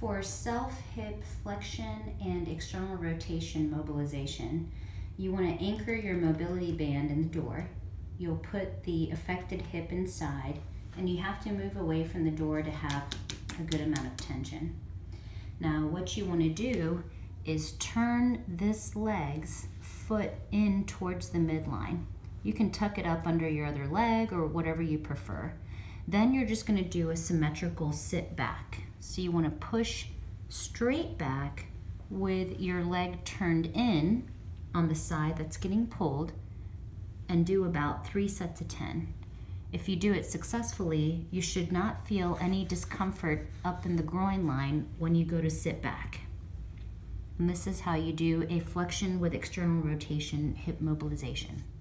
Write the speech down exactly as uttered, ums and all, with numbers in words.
For self hip flexion and external rotation mobilization, you want to anchor your mobility band in the door. You'll put the affected hip inside, and you have to move away from the door to have a good amount of tension. Now what you want to do is turn this leg's foot in towards the midline. You can tuck it up under your other leg or whatever you prefer. Then you're just going to do a symmetrical sit back. So you want to push straight back with your leg turned in on the side that's getting pulled, and do about three sets of ten. If you do it successfully, you should not feel any discomfort up in the groin line when you go to sit back. And this is how you do a flexion with external rotation hip mobilization.